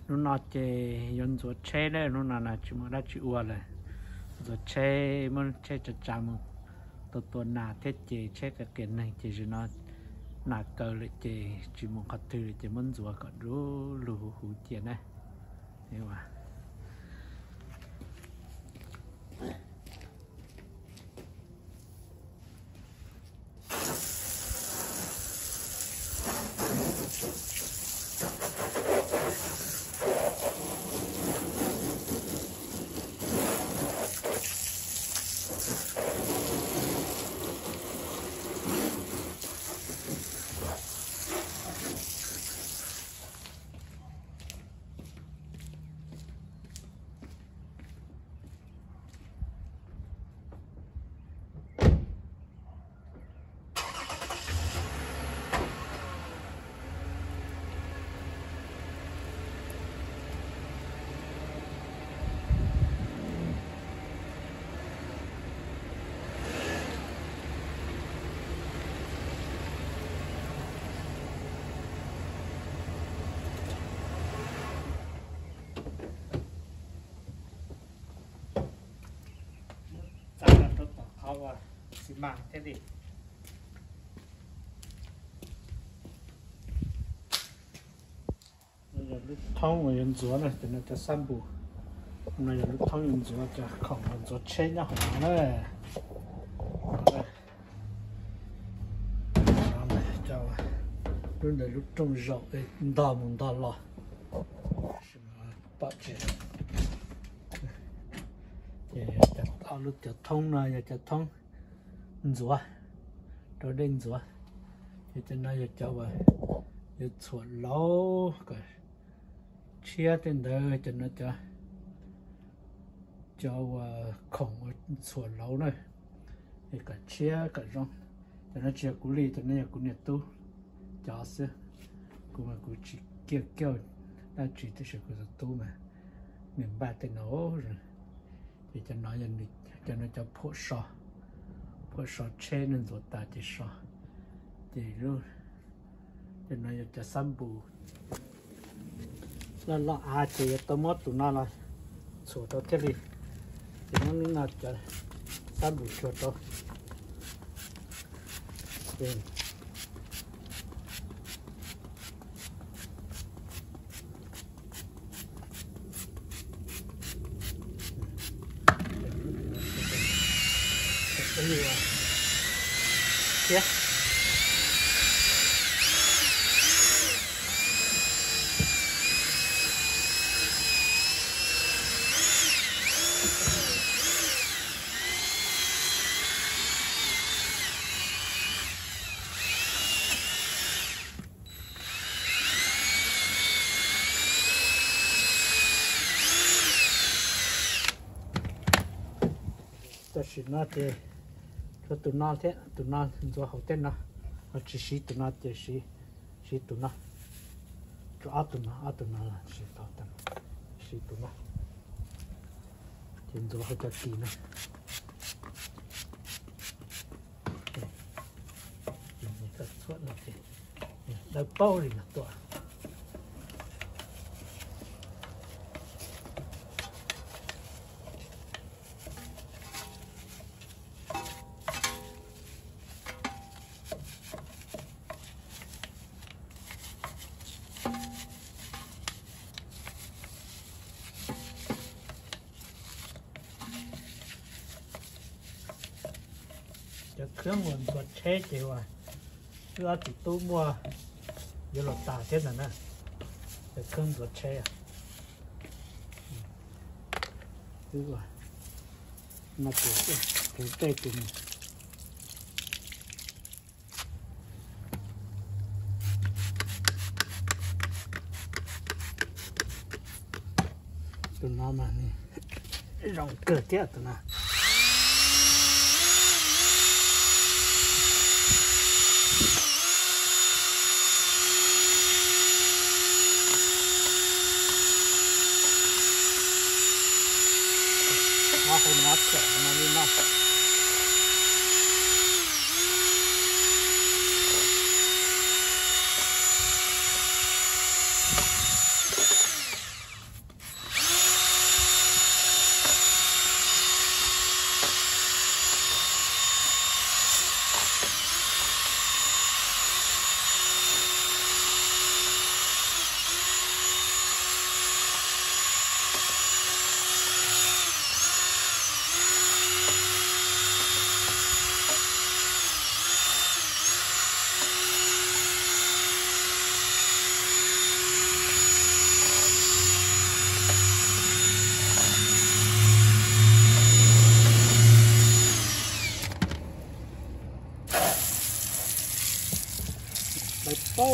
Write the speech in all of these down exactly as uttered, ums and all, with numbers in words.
nó nói chơi yon rồi chơi đấy nó nói là chỉ muốn đã chịu qua rồi rồi chơi muốn chơi chặt chạmตัวตัวหนาเทเจเช็คกับเกณฑ์ในเจจูนอหนาเกลือเจจีมงคัดถือเจมันจัวก็รู้รู้หูเจนะนี่ว่าสิมาแค่ดิเราจะลุกท้องเหมือนจัวนะแต่เราจะ散步เราจะลุกท้องเหมือนจัวจะของเหมือนจัวเช่นอย่างนั้นเลยเอาเลยเจ้ารุ่นเดียวลุกตรงรอบเอ้ดามุนดาล้อ什么八戒也จะเอาลุกจะท้องนะอยากจะท้องrửa rồi đen rửa thì cho nó giờ cho vào giờ chuột lấu cái chia trên đời cho nó cho cho vào khổng chuột lấu này thì cả chia cả rong cho nó chia củ lì cho nó củ nhiệt tu cho xưa củ mà củ chỉ kêu kêu ta chỉ tới sự củ tu mà miền ba tên nó rồi thì cho nó giờ cho nó cho phô sòพอสอดเช่นตัวตาจะสอดจะรู้จะน้อยจะซ้ำบูแล้วเราอาจจะตัวมดตัวนั้นเลยสูตรเทลีจะนั่งนี่น่าจะซ้ำบูชัวตัวเป็นนี่ว่าเดี๋ยวแต่สิ่งนั้นเองก็ตุนนเทตุนนตัวเขาเต้นนะเขาชี้ชี้ตุนนเจชี้ชี้ตุนนตัวอาตุนนอาตุนนละชี้เขาเต้นชี้ตุนนเจนตัวเขาจะตีนะนี่ก็สวดนะเจได้เป้าเลยนะตัวจะเครื่องวนตัวเช็คเจียวเพื่อติดตู้มัวเดี๋ยวหลดตาเท่านั้นนะจะเครื่องตัวเช็คดูว่ามาตัวเต้ตัวเต้ตัวนี้ตัวน้ำมันนี่เราเกิดเจ้าตัวน่ะมาคนนัดแข่งมานี่นะ เ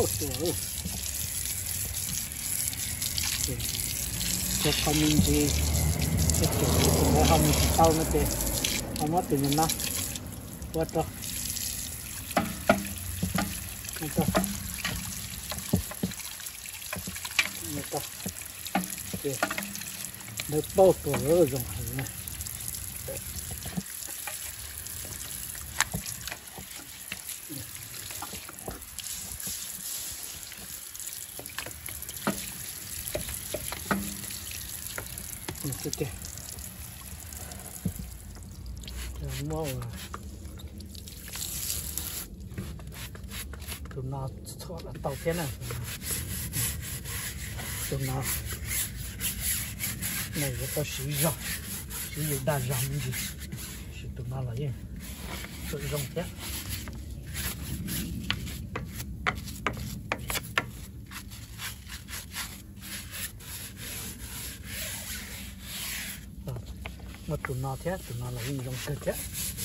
sủa cho con mình thì cái kiểu của nó không thì tao nó thế không mất tiền nó quất rồi quất rồi quất rồi kìa nó bao tuổi rồi dùng hàng này kìa mua tụi nó cho là tàu thế này tụi nó này có tao sử dụng sử dụng đa dạng gì sử tụi nó là gì sử dụng thế mà tụi nó thế tụi nó là gì dùng cơ thế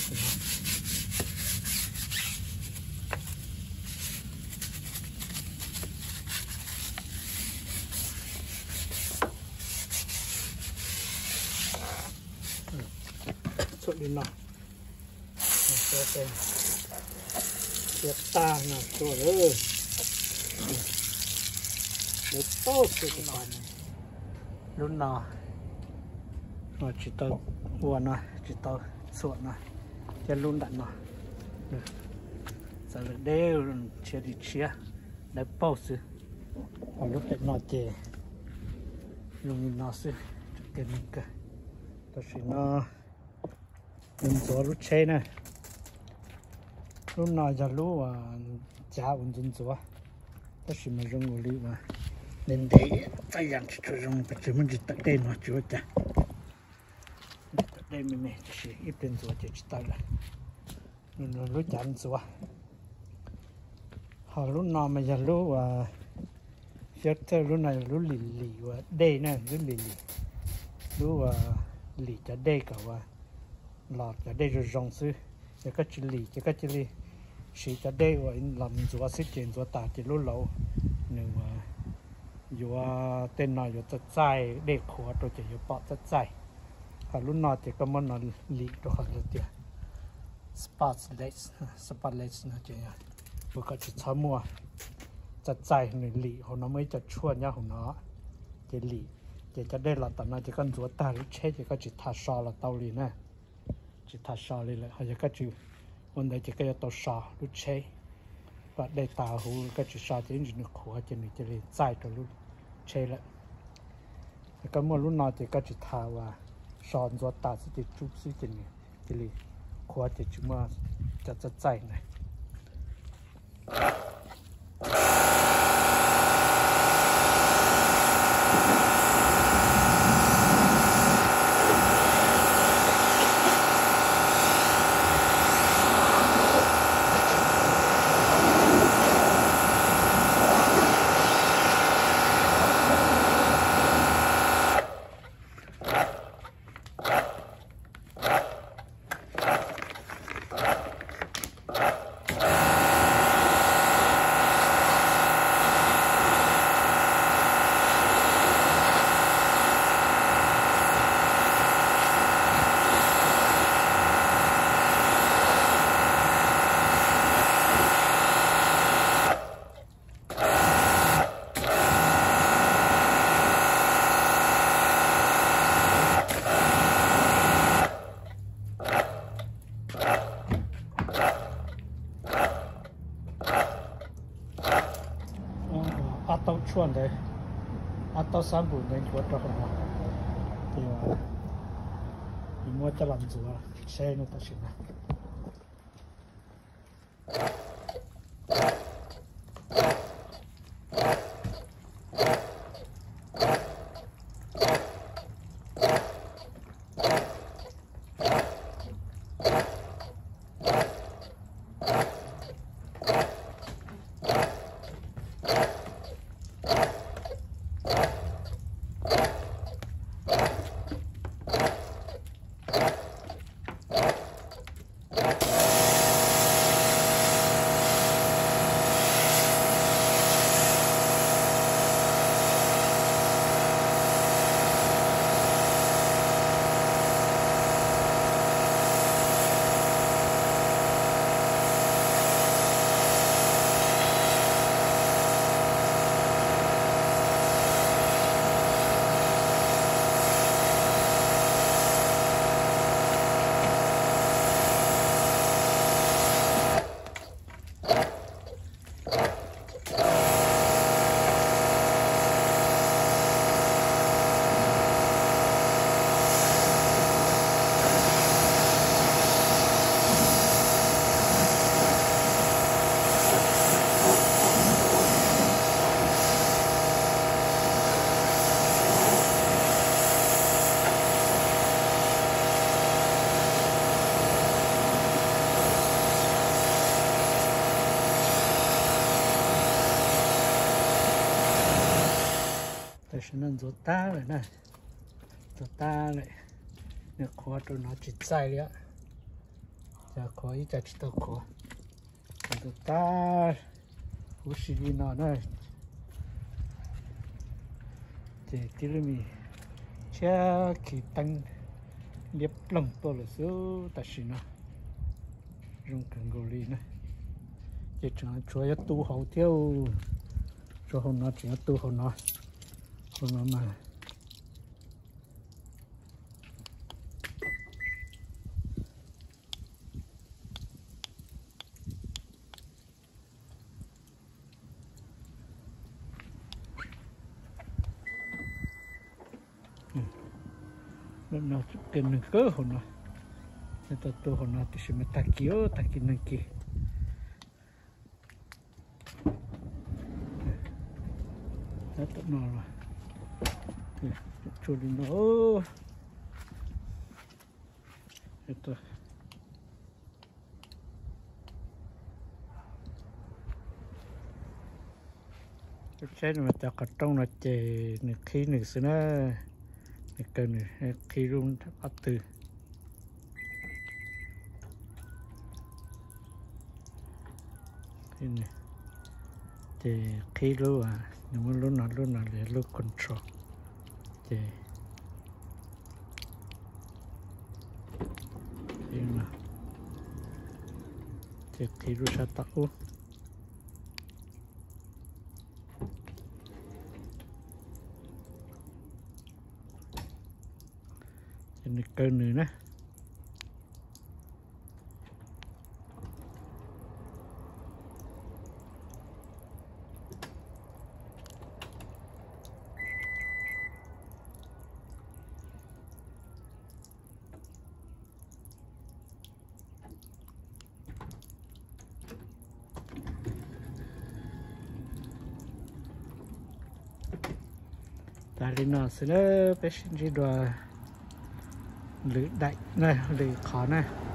đi nào cho xem việc ta là rồi ơi để tốt cho cái bàn này lúc nào mà chỉ tao buồn này chỉ tao suộn này cho luôn đạn nào được giờ là đều chia đi chia để bao sự còn lúc đấy nó chè luôn nó sự cái mình cả tôi chỉ nó mình做路车呢，路那家路啊，家稳真做，但是没用过力嘛，人得再养起出用，不怎么就得得嘛做的，得得妹妹就是一边做就知道了，路路路家做，好路那么家路啊，小特路那路里里哇，得呢路里里，路啊里จะได้个ว่าหลอดจะได้รองซื้อจะก็จิลีจะก็จิลีสีจะได้ว่าลำจัวซิเจนจัวตาจิรุ่นเราหนึ่งว่าอยู่ว่าเต้นหน่อยอยู่จะใจเด็กหัวตัวจะอยู่เปาะจะใจถ้ารุ่นนอจะก็มันนอนลีตัวเขาจะเดียวสปอร์ตเลสสปอร์ตเลสนะเจ้าพวกก็จะช้ำมัวจะใจหนึ่งลีของน้องไม่จะชวนยาของน้องจะลีจะจะได้หลอดแต่น่าจะกันจัวตาหรือเช่จะก็จะทาชอละเตาลีนะchỉ thà sò lên lại, hay cái chữ, vấn đề chỉ cái tàu sò lúc chế, và đây tàu hú cái chữ sò chỉ những nước khóa chỉ mình chỉ để giải cho lúc chế lại, cái mua lúc nào thì cái chữ thà và sò rồi tàu sẽ chỉ chụp sẽ chỉ chỉ để khóa chỉ chúng màจะจะgiải này. tao chuồn đấy, à tao sáng buổi nên chuột cho không thì mà thì mua cho làm rùa xe nó ta xin แต่ฉันนั่นตัวตาเลยนะตัวตาเลยเนี่ยขอตัวน้อยจิตใจเลยอะจะขออีจะจิตตัวขอตัวตาหูสีนอนนะเจ๊ที่เรามีเชื่อขีตังเรียบลงตัวเลยสู้แต่สินะรงกันกุลีนะเจ๊จะช่วยตู้เขาเที่ยวช่วยเขาหน่อยช่วยตู้เขาหน่อยเขาหน่อยมาแล้วน่าจะเป็นหนึ่งก็เขาหน่อยแต่ตัวตัวเขาหน่อยที่ฉันไม่ตักกี้โอ้ตักกี้หนึ่งกี้แล้วตัวนอนละช่วยดูโอ้itu cái mà cho cả trong là chè nửa khí nửa xưa nó nửa cân nửa khí luôn bắt từ cái này chè khí luôn à nhưng mà lúc nào lúc nào để lúc control chè mà chè khí luôn sao tao nửa cân nữa nè ta đi nào sẽ bé sinh đi đùa lưỡi đại này lưỡi khó này